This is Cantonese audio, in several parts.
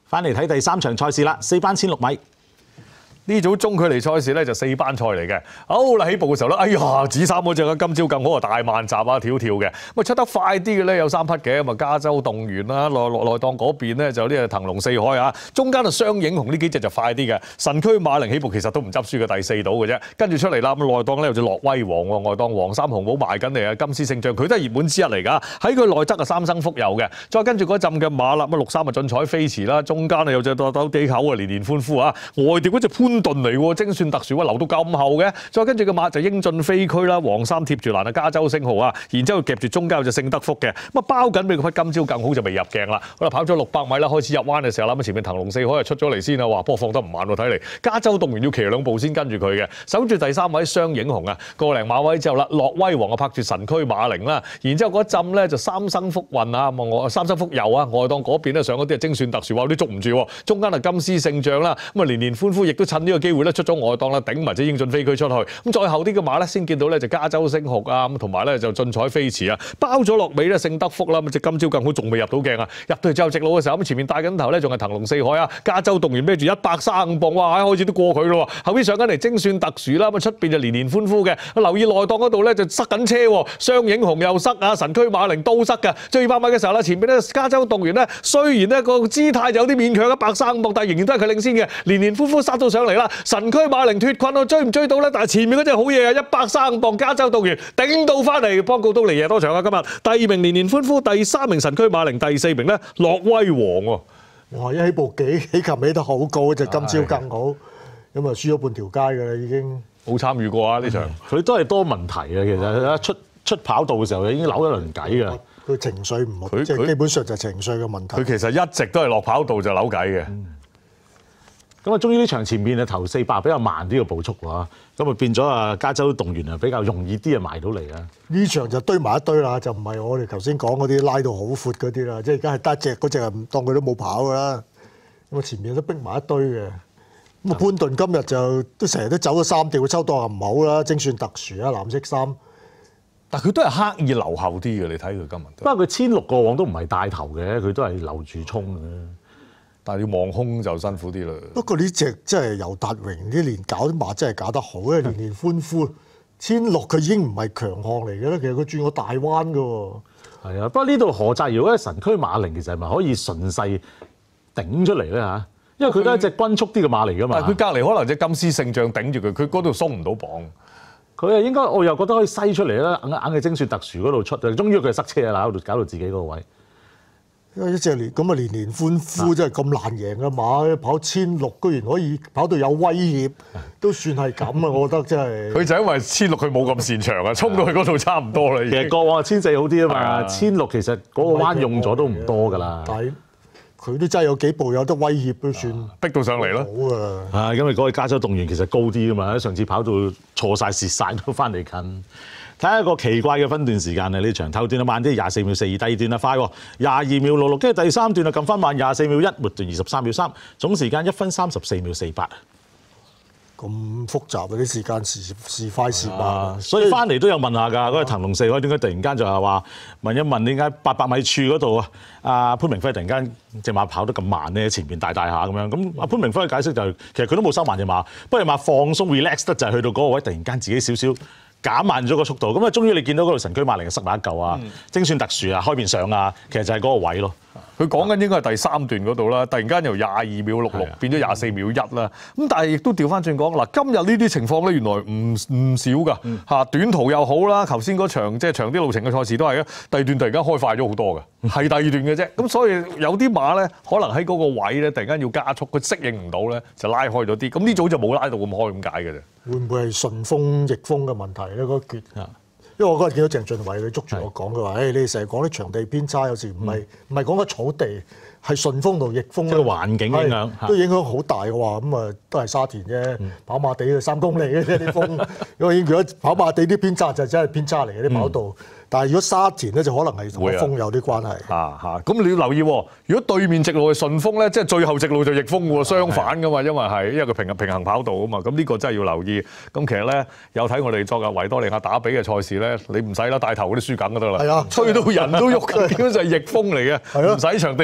翻嚟睇第3場賽事啦，4班16米。 呢組中距離賽事咧就4班賽嚟嘅。好啦，起步嘅時候咧，哎呀，紫衫嗰隻啊，今朝更好啊，大慢閘啊，跳跳嘅。咁啊出得快啲嘅咧有3匹嘅，咁啊加州動員啦，內檔嗰邊咧就呢個騰龍四海啊，中間啊雙影紅呢幾隻就快啲嘅。神驅馬靈起步其實都唔執輸嘅，第4度嘅啫。跟住出嚟啦，咁內檔咧有隻樂威王喎，外檔黃衫紅帽賣緊嚟啊，金絲聖將佢都係熱門之一嚟㗎。喺佢內側啊三生福佑嘅，再跟住嗰陣嘅馬啦，咁啊63啊進彩飛馳啦，中間啊有隻兜地口啊，年年歡呼啊，外調嗰隻潘頓嚟喎，精算特殊啊，留到咁後嘅。再跟住個馬就英俊飛驅啦，黃衫貼住欄啊，加州星號啊，然之後夾住中間有隻聖德福嘅，咁啊包緊俾個匹今朝更好就未入鏡啦。好啦，跑咗600米啦，開始入彎嘅時候啦，咁前面騰龍四海就出咗嚟先啦，哇，不過放得唔慢喎，睇嚟加州動員要騎2步先跟住佢嘅，守住第3位雙影紅啊，個零馬位之後啦，樂威王啊拍住神驅馬靈啦，然之後嗰陣咧就三生福運啊，三生福佑啊，外檔嗰邊咧上嗰啲係精算特殊，哇，啲捉唔住喎，中間係金絲聖將啦，咁啊年年歡呼亦都趁呢個機會咧出咗外檔啦，頂埋隻英俊飛驅出去，咁再後啲嘅馬咧先見到咧就加州星酷啊，咁同埋咧就進彩飛馳啊，包咗落尾咧聖德福啦，咁隻今朝更好仲未入到鏡啊，入到去之後直路嘅時候咁前面帶緊頭咧仲係騰龍四海啊，加州動員孭住135磅，哇，開始都過佢咯喎，後邊上緊嚟精算特殊啦，咁出邊就年年歡呼嘅，留意內檔嗰度咧就塞緊車喎，雙影紅又塞啊，神驅馬靈都塞嘅，最200米嘅時候啦，前邊咧加州動員咧雖然呢個姿態有啲勉強135磅，但係仍然都係佢領先嘅，年年歡呼殺到上嚟啦，神驅馬靈脫困，追唔追到咧？但係前面嗰隻好嘢啊，135磅加州動員頂到翻嚟，幫告東尼贏多場啊！今日第2名年年歡呼，第3名神驅馬靈，第4名咧樂威王喎。 哇！一起步起琴起得好高，就今朝更好，咁啊輸咗半條街㗎啦已經。 冇參與過啊呢場， 佢都係多問題嘅，其實一出跑道嘅時候已經扭一輪計㗎。 佢情緒唔好，即係基本上就係情緒嘅問題。 佢其實一直都係落跑道就扭計嘅。 咁啊，終於呢場前面啊頭400比較慢啲嘅步速喎，咁啊變咗啊加州動員啊比較容易啲啊埋到嚟啊。 呢場就堆埋一堆啦，就唔係我哋頭先講嗰啲拉到好闊嗰啲啦，即係而家係得一隻嗰隻唔當佢都冇跑㗎啦。咁啊前面都逼埋一堆嘅。咁啊潘頓今日就都成日都走咗3調，抽檔又唔好啦，精算特殊啊藍色衫。 但佢都係刻意留後啲嘅，你睇佢今日。 不過佢16過往都唔係帶頭嘅，佢都係留住衝嘅。 但係要望空就辛苦啲啦。 不過呢隻真係尤達榮呢年搞啲馬真係搞得好，因為年年歡呼。1600佢已經唔係強項嚟嘅啦，其實佢轉過大彎嘅喎。 係啊，不過呢度何澤堯咧神驅馬靈其實係咪可以順勢頂出嚟咧嚇？因為佢都係一隻均速啲嘅馬嚟㗎嘛。 但係佢隔離可能隻金絲聖將頂住佢，佢嗰度鬆唔到磅。 佢啊應該我又覺得可以篩出嚟啦，硬嘅精算特殊嗰度出，終於佢塞車啦，搞到自己嗰個位。 因為一隻咁啊年年歡呼真係咁難贏嘅馬，跑1600居然可以跑到有威脅，都算係咁啊！我覺得真係。 佢就因為1600佢冇咁擅長啊，衝到去嗰度差唔多啦。 其實過往1400好啲啊嘛，1600其實嗰個彎用咗都唔多㗎啦。 但係佢都真係有幾步有得威脅都算， 逼到上嚟咯。 好啊！ 因為嗰個加州動員其實高啲㗎嘛，上次跑到錯晒蝕晒都翻嚟近。睇下一個奇怪嘅分段時間啊！呢場頭段啊慢啲，24秒42，第2段啊快喎，22秒66，跟住第3段啊撳翻慢，24秒1，末段23秒3，總時間1分34秒48。 咁複雜啊！啲時間時快時慢， 所以翻嚟都有問下㗎。嗰個騰龍四海點解突然間就係話問一問點解800米處嗰度啊？阿潘明輝突然間隻馬跑得咁慢咧，前邊大下咁樣。咁阿潘明輝嘅解釋就係其實佢都冇收慢隻馬，不過隻馬放鬆 relax 得就係去到嗰個位，突然間自己少少減慢咗個速度。咁啊，終於你見到嗰度神驅馬靈塞埋一嚿啊，精算特殊啊，開面上啊，其實就係嗰個位咯。 佢講緊應該係第3段嗰度啦，突然間由22秒66變咗24秒1啦。咁但係亦都調翻轉講，嗱今日呢啲情況咧，原來唔少㗎嚇，短途又好啦，頭先嗰場即係長啲路程嘅賽事都係啊，第2段突然間開快咗好多嘅，係第2段嘅啫。咁所以有啲馬咧，可能喺嗰個位咧，突然間要加速，佢適應唔到咧，就拉開咗啲。咁呢組就冇拉到咁開咁解嘅啫。 會唔會係順風逆風嘅問題咧？嗰決因為我嗰日見到鄭俊偉佢捉住我講，佢話：你哋成日講啲場地偏差，有時唔係講緊草地，係順風同逆風即係環境影響， 都影響好大嘅話，咁啊都係沙田啫，跑馬地3公里嘅啫啲風。因為如果跑馬地啲偏差就真係偏差嚟嘅啲跑道。但係如果沙田咧就可能係同個風有啲關係。 咁你要留意喎，如果對面直路係順風咧，即係最後直路就逆風喎，相反噶嘛，因為佢平衡跑道啊嘛，咁呢個真係要留意。咁其實咧有睇我哋昨日維多利亞打比嘅賽事咧，你唔使啦，帶頭嗰啲輸緊就得啦。係啊，吹到人都喐，基本上係逆風嚟嘅，唔使場地邊差。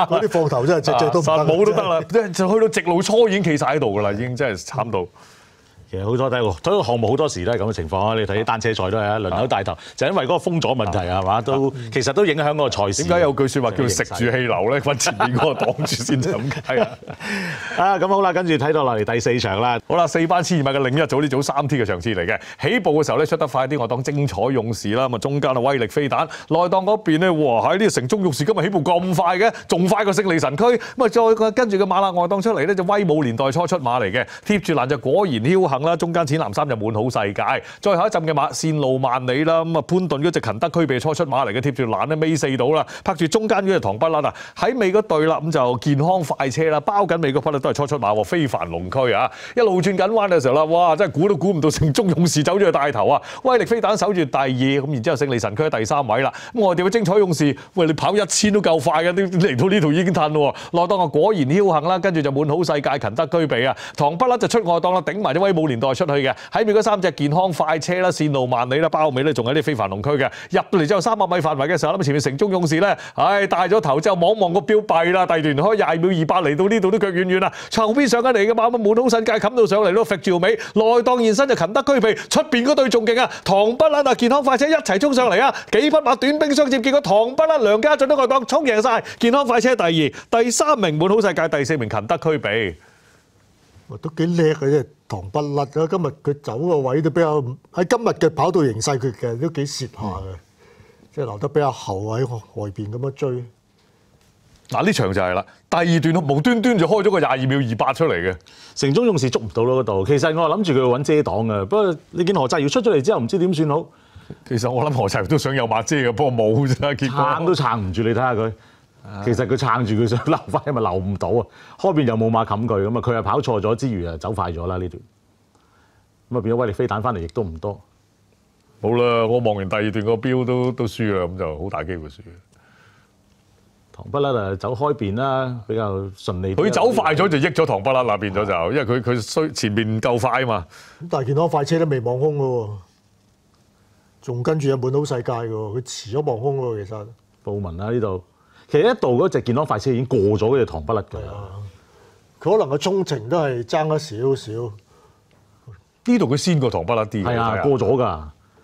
嗰啲放頭真係隻都唔得， 實冇都得啦，即係就去到直路初已經企晒喺度㗎啦，已經真係慘到。 其實好多睇個項目好多時都係咁嘅情況啊！你睇啲單車賽都係啊，輪流帶頭，就因為嗰個封咗問題係嘛，都其實都影響嗰個賽事。 點解有句説話叫食住氣流咧？揾前面嗰個擋住先咁解啊！ 咁好啦，跟住睇到落嚟第4場啦。 好啦，4班1200嘅另一組呢組3T 嘅場次嚟嘅。起步嘅時候咧出得快啲，我當精彩勇士啦，咁啊中間啊威力飛彈，內檔嗰邊咧哇喺呢個城中勇士今日起步咁快嘅，仲快過勝利神區。咁啊再跟住個馬勒外檔出嚟咧就威武年代初出馬嚟嘅，貼住欄就果然僥倖啦，中間淺藍衫就滿好世界，最後一陣嘅馬線路萬里啦，咁啊潘頓嗰隻勤德區被初出馬嚟嘅，貼住欄咧尾4到啦，拍住中間嗰隻唐不甩啊，喺尾嗰隊啦，咁就健康快車啦，包緊尾嗰匹咧都係初出馬喎，非凡龍區啊，一路轉緊彎嘅時候啦，哇真係估都估唔到城中勇士走咗去帶頭啊，威力飛彈守住第2，咁然之後勝利神區喺第3位啦，咁我哋嘅精彩勇士，喂你跑1000都夠快嘅，都嚟到呢度已經褪喎，內檔啊果然僥倖啦，跟住就滿好世界勤德區備啊，唐不甩就出外檔啦，頂埋啲威武年代出去嘅。喺面嗰3隻健康快車啦、線路萬里啦、包尾咧，仲有啲非凡龍區嘅。入到嚟之後300米範圍嘅時候，咁前面城中勇士咧，帶咗頭之後望望個標幣啦，第2段開20秒28嚟到呢度都腳軟軟啦。後邊上緊嚟嘅馬咁滿好世界冚到上嚟咯，揈住尾內檔現身就勤德區備，出邊嗰隊仲勁啊！唐不甩啊，健康快車一齊衝上嚟啊！幾匹馬短兵相接，結果唐不甩梁家俊都外檔衝贏晒，健康快車第2，第3名滿好世界，第4名勤德區備。 都幾叻嘅啫，唐不甩啊！今日佢走個位都比較喺今日嘅跑道形勢，佢其實都幾蝕下嘅，即係留得比較後喺外邊咁樣追。 嗱呢場就係啦，第2段無端端就開咗個22秒28出嚟嘅， 城中勇士捉唔到咯嗰度。其實我諗住佢揾遮擋嘅，不過你見何澤堯出咗嚟之後，唔知點算好。 其實我諗何澤堯都想有把遮嘅，不過冇啫，結果撐都撐唔住，你睇下佢。其實佢撐住佢想留翻，因為留唔到啊！開邊又冇馬冚佢，咁啊佢係跑錯咗之餘啊走快咗啦呢段，咁啊變咗威力飛彈翻嚟亦都唔多。 好啦，我望完第2段個標都輸啦，咁就好大機會輸。 唐不甩啊走開邊啦，比較順利。 佢走快咗就益咗唐不甩啦，變咗就因為佢衰前面唔夠快啊嘛。 咁但係健康快車都未望空嘅喎，仲跟住有滿好世界嘅喎，佢遲咗望空喎其實。 布文啦呢度。其實一度嗰隻健康快車已經過咗嗰隻唐不甩㗎啦， 佢可能個中程都係爭咗少少。 呢度佢先過唐不甩啲， 係啊過咗㗎。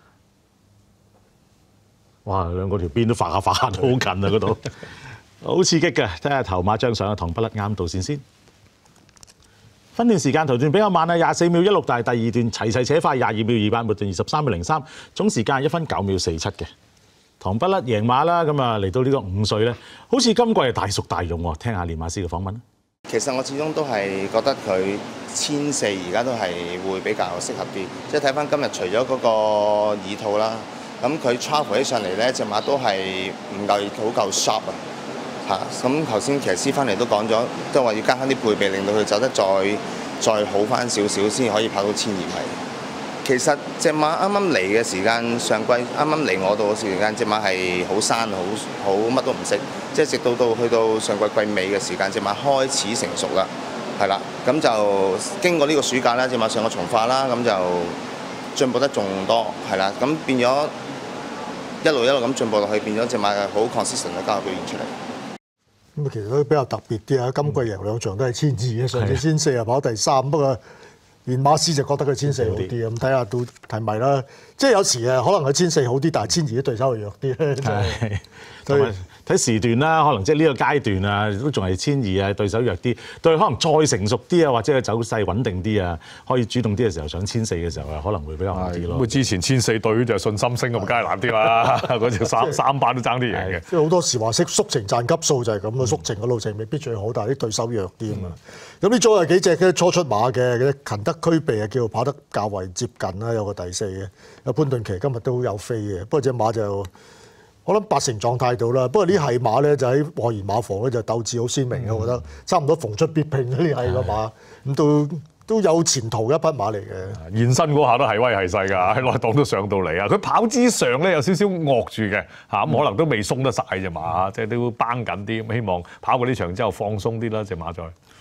哇兩個條邊都發下都好近啊嗰度，好刺激㗎！睇下頭馬張相啊，唐不甩啱道線先。分段時間頭段比較慢啊，24秒16，但係第2段齊且快22秒28，末段23秒03，總時間1分9秒47嘅。唐不甩贏馬啦，咁啊嚟到呢個5歲咧，好似今季係大熟大勇喎。聽下練馬師嘅訪問。 其實我始終都係覺得佢1400而家都係會比較適合啲，即係睇翻今日除咗嗰個耳套啦，咁佢 travel 起上嚟咧，隻馬都係唔夠好夠 sharp 啊嚇。咁頭先騎師翻嚟都講咗，都話要加翻啲配備，令到佢走得再好翻少少，先可以跑到1200米。其實隻馬啱啱嚟嘅時間，上季啱啱嚟我度嘅時間，隻馬係好生，好乜都唔識，即係直到去到上季季尾嘅時間，隻馬開始成熟啦，係啦，咁就經過呢個暑假啦，隻馬上個從化啦，咁就進步得仲多，係啦，咁變咗一路咁進步落去，變咗隻馬係好 consistent 嘅交流表現出嚟。 咁啊，其實都比較特別啲啊！今季贏2場都係1200嘅，上次1400跑第3，不過。練馬師就覺得佢1400好啲咁，睇下到係咪啦。即係有時誒，可能佢1400好啲，但係1200啲對手係弱啲咧。 係，同埋睇時段啦，可能即係呢個階段啊，都仲係1200啊，對手弱啲。對可能再成熟啲啊，或者佢走勢穩定啲啊，可以主動啲嘅時候上1400嘅時候啊，可能會比較好啲咯。 咁之前1400對就信心升咁，梗係難啲啦。嗰隻3班都爭啲贏嘅。 即係好多時話識縮程賺級數就係咁咯，縮程嘅路程未必最好，但係啲對手弱啲啊嘛。咁呢組有幾隻嘅初出馬嘅勤德區備啊，叫做跑得較為接近啦，有個第4嘅。有潘頓奇今日都好有飛嘅，不過隻馬就我諗8成狀態到啦。不過呢係馬咧就喺外延馬房咧就鬥志好鮮明嘅，我覺得差唔多逢出必拼呢係個馬，咁都有前途嘅一匹馬嚟嘅。 現身嗰下都係威係勢㗎，喺內檔都上到嚟啊！佢跑之上咧有少少惡住嘅嚇，咁可能都未鬆得晒隻馬，即係都繃緊啲。咁希望跑過呢場之後放鬆啲啦，隻馬再。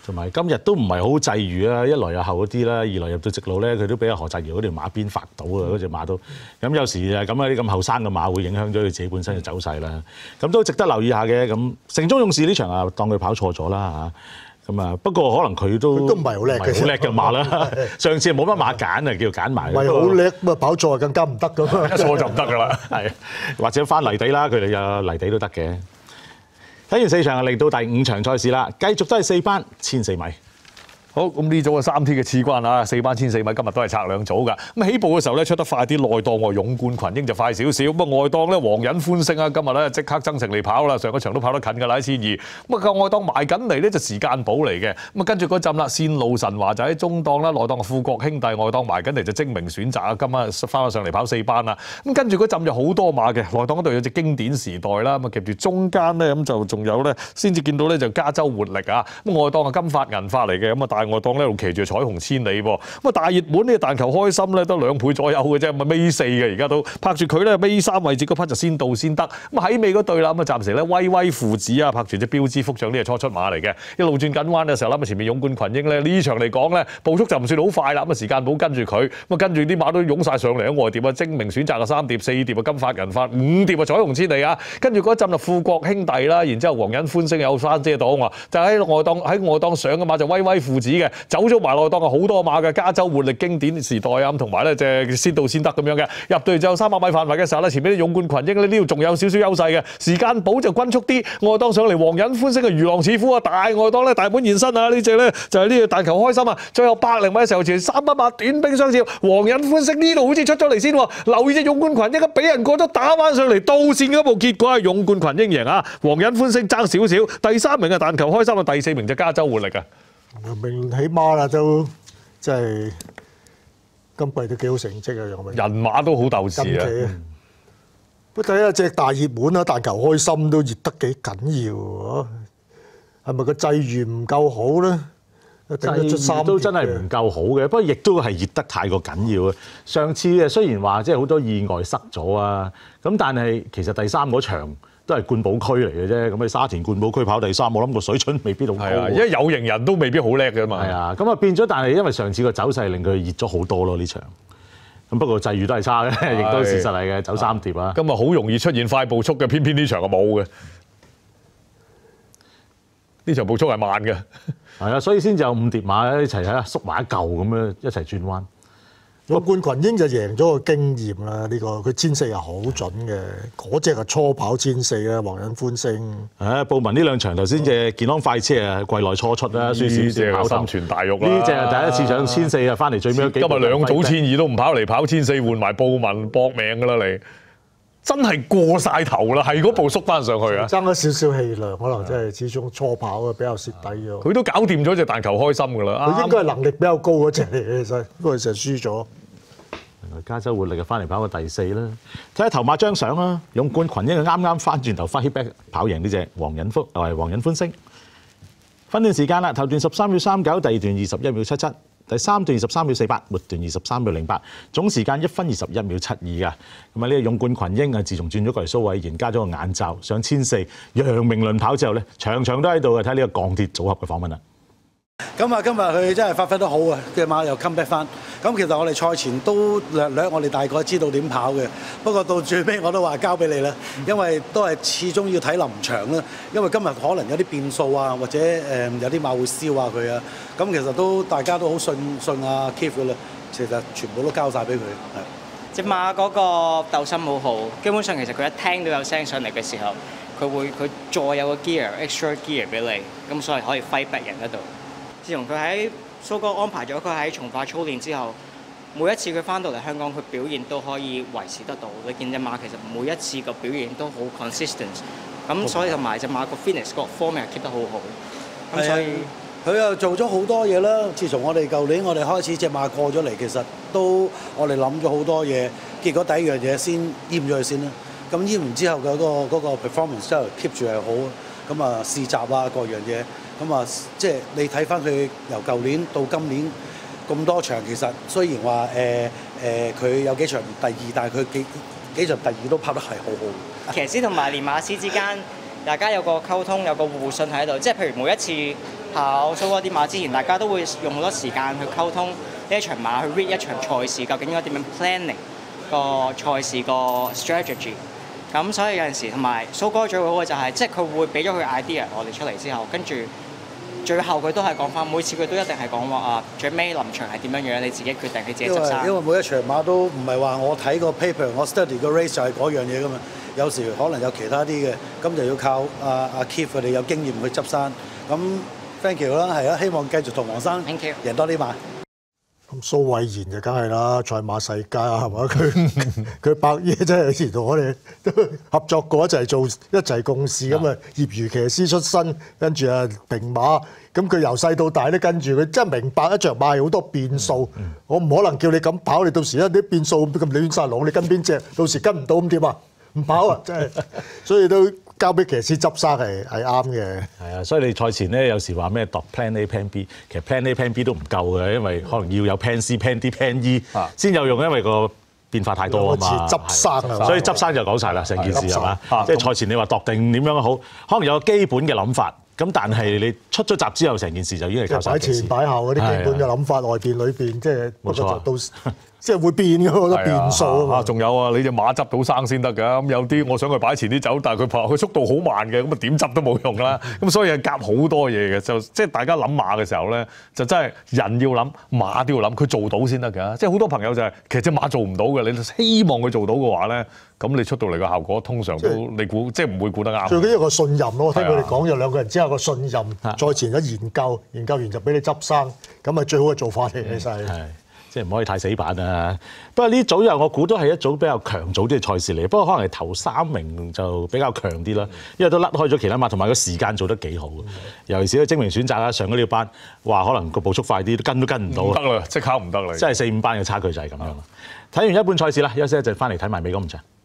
同埋今日都唔係好際遇啦，一來又後嗰啲啦，二來入到直路咧，佢都俾阿何澤堯嗰條馬鞭發到啊，嗰隻馬都咁有時啊咁啊啲咁後生嘅馬會影響咗佢自己本身嘅走勢啦，咁都值得留意下嘅。咁城中勇士呢場啊，當佢跑錯咗啦嚇，咁啊不過可能佢都唔係好叻嘅， 好叻嘅馬啦。上次冇乜馬揀啊，叫揀埋。 唔係好叻咁啊，跑錯更加唔得噶嘛， 一錯就唔得㗎啦。 係或者翻泥地啦，佢哋有泥地都得嘅。睇完4場，嚟到第5場賽事啦，繼續都係4班1004米。 好，咁呢組嘅3T 嘅次關啊，4班1004米今日都係拆兩組㗎。咁起步嘅時候咧出得快啲，內檔喎勇冠群英就快少少。咁啊外檔咧皇仁歡星啊，今日咧即刻增程嚟跑啦，上個場都跑得近㗎啦，1200。咁啊外檔埋緊嚟咧就時間寶嚟嘅。咁啊跟住嗰陣啦，線路神華就喺中檔啦，內檔富國兄弟，外檔埋緊嚟就精明選擇啊，今晚翻咗上嚟跑4班啦。咁跟住嗰陣就好多馬嘅，內檔嗰度有隻經典時代啦，咁啊夾住中間咧咁就仲有咧先至見到咧就加州活力啊。咁外檔係金髮銀髮嚟嘅，咁啊大外檔呢度騎住彩虹千里喎，咁啊大熱門呢個但求開心咧，得2倍左右嘅啫，咁啊尾4嘅而家都拍住佢咧尾3位置嗰匹就先到先得，咁喺尾嗰對啦，咁啊暫時咧威威父子啊拍住隻標誌福將呢係初出馬嚟嘅，一路轉緊彎嘅時候啦，咁前面勇冠群英咧呢場嚟講咧步速就唔算好快啦，咁啊時間寶跟住佢，咁啊跟住啲馬都湧晒上嚟喺外碟啊，精明選擇啊3碟4碟啊金髮銀髮5碟啊彩虹千里啊，跟住嗰陣就富國兄弟啦，然之後皇仁歡星有山遮擋啊，就喺外檔上嘅馬就威威父子嘅。走咗埋內檔啊，好多馬嘅加州活力經典時代啊，同埋咧隻先到先得咁樣嘅。入到嚟之後300米範圍嘅時候咧，前面啲勇冠群英咧呢度仲有少少優勢嘅，時間寶就均速啲。外檔上嚟皇仁歡星嘅如狼似虎啊，大外檔咧大本現身啊，呢隻咧就係呢個但求開心啊。最後100零米嘅時候，前3匹馬短兵相接，皇仁歡星呢度好似出咗嚟先喎，留意隻勇冠群英啊，俾人過咗打翻上嚟到線嗰步，結果係勇冠群英贏啊，皇仁歡星爭少少，第3名嘅但求開心啊，第4名就加州活力啊。 明起碼啦，都即係今季都幾好成績啊！楊明人馬都好鬥志啊！ 不過睇下隻大熱門啦，但求開心都熱得幾緊要喎，係咪個際遇唔夠好咧？ 際遇都真係唔夠好嘅，不過亦都係熱得太過緊要啊！上次嘅雖然話即係好多意外塞咗啊，咁但係其實第3嗰場都係冠寶區嚟嘅啫，咁喺沙田冠寶區跑第3，我諗個水準未必好高。係啊，因為有型人都未必好叻嘅嘛。係啊，咁啊變咗，但係因為上次個走勢令佢熱咗好多咯呢場。咁不過際遇都係差嘅，亦都事實嚟嘅，走3碟啊。今日好容易出現快步速嘅，偏偏呢場就冇嘅。呢場步速係慢嘅。係啊，所以先至有5碟馬一齊喺縮埋一嚿咁樣一齊轉彎。 勇冠群英就贏咗個經驗啦，呢個佢1004係好準嘅，嗰隻係初跑1004啦，皇仁歡星。報文呢2場頭先隻健康快車啊，季內初出啦，輸少少跑頭。心傳大玉啦！呢隻係第一次上1004啊，翻嚟最尾今日2組1002都唔跑嚟跑1004，換埋報文搏命㗎啦你。真係過晒頭啦，係嗰步縮翻上去啊！爭咗少少氣量，可能真係始終初跑啊比較蝕底咗。佢都搞掂咗隻但求開心㗎啦，佢應該係能力比較高嗰隻嚟嘅，其實不過成日輸咗。加州活力就翻嚟跑個第4啦，睇下頭馬張相啦，勇冠群英啱啱翻轉頭翻 hit back 跑贏呢隻皇仁歡星。分段時間啦，頭段13秒39，第2段21秒77。第3段23秒48，末段23秒08，總時間1分21秒72㗎。咁啊呢個勇冠群英啊，自從轉咗過嚟蘇偉賢，加咗個眼罩上1004，楊明倫跑之後咧，場場都喺度嘅。睇呢個鋼鐵組合嘅訪問啦。 咁啊，今日佢真係發揮得好啊！隻馬又 come back 翻。咁其實我哋賽前都略我哋大概知道點跑嘅。不過到最尾我都話交俾你啦，因為都係始終要睇臨場啦。因為今日可能有啲變數啊，或者有啲馬會燒下佢啊。咁其實都大家都好信阿 Keith 噶啦。其實全部都交晒俾佢。 隻馬嗰個鬥心好好，基本上其實佢一聽到有聲上嚟嘅時候，佢再有個 extra gear 俾你，咁所以可以揮逼人喺度。自從佢喺蘇哥安排咗佢喺從化操練之後，每一次佢翻到嚟香港，佢表現都可以維持得到。你見隻馬其實每一次個表現都好 consistent， 咁所以同埋隻馬個 fitness 各方面係 keep 得好好。咁所以佢又做咗好多嘢啦。自從我哋舊年我哋開始隻馬過咗嚟，其實都我哋諗咗好多嘢，結果第一樣嘢先閹咗佢先啦。咁閹完之後嘅嗰個 performance 都 keep 住係好，咁啊試習啊各樣嘢。咁啊，即係你睇翻佢由舊年到今年咁多場，其實雖然話佢有幾場第2，但係佢幾場第2都跑得係好好。 騎師同埋練馬師之間，大家有個溝通，有個互信喺度。即係譬如每一次跑蘇嗰啲馬之前，大家都會用好多時間去溝通呢一場馬，去 read 一場賽事究竟應該點樣 planning 個賽事個 strategy。咁所以有陣時同埋蘇哥最好嘅就係，即係佢會俾咗佢 idea 我哋出嚟之後，跟住最後佢都係講翻，每次佢都一定係講話啊，最尾臨場係點樣樣，你自己決定，你自己執生。 因為每一場馬都唔係話我睇個 paper，我 study 個 race 就係嗰樣嘢噶嘛。有時可能有其他啲嘅，咁就要靠阿 Keith 佢哋有經驗去執生。咁 thank you 啦，係啊，希望繼續同黃生贏多啲馬。 咁蘇偉賢就梗係啦，賽馬世家係嘛？佢伯爺真係以前同我哋都合作過一齊共事咁啊，業餘騎師出身，跟住啊名馬，咁佢由細到大都跟住佢，真係明白一場馬有好多變數。我唔可能叫你咁跑，你到時一啲變數咁亂晒龍，你跟邊隻？到時跟唔到咁點啊？唔跑啊！真係，所以都交俾騎師執生係啱嘅。 係啊，所以你賽前咧有時話咩度 Plan A、Plan B， 其實 Plan A、Plan B 都唔夠嘅，因為可能要有 Plan C、Plan D、Plan E 先有用，因為個變化太多啊嘛。 執生啊， 所以執生就講晒啦，成件事係嘛？即係賽前你話度定點樣好，可能有個基本嘅諗法。咁但係你出咗閘之後，成件事就已經係靠晒騎師。 擺前擺後嗰啲基本嘅諗法，外邊裏邊即係冇錯，到即係會變嘅好多變數啊！ 仲有啊，你隻馬執到生先得㗎。咁有啲我想佢擺前啲走，但係佢速度好慢嘅，咁啊點執都冇用啦。咁所以係夾好多嘢嘅，就即係大家諗馬嘅時候咧，就真係人要諗，馬都要諗，佢做到先得㗎。即係好多朋友就係其實隻馬做唔到嘅，你希望佢做到嘅話咧，咁你出到嚟嘅效果通常都你估即係唔會估得啱。 最緊要個信任咯，我聽佢哋講有兩個人之後個信任，再前咗研究完就俾你執生，咁係最好嘅做法嚟嘅，真係。 即係唔可以太死板啊！不過呢組又我估都係一組比較強組啲嘅賽事嚟，不過可能係頭3名就比較強啲啦，因為都甩開咗其他馬，同埋個時間做得幾好。尤其是精明選擇啦，上嗰啲班話可能個步速快啲，都跟唔到。 唔得啦，即刻唔得啦！ 即係4、5班嘅差距就係咁樣啦。睇完一半賽事啦，休息一陣翻嚟睇埋尾嗰5場。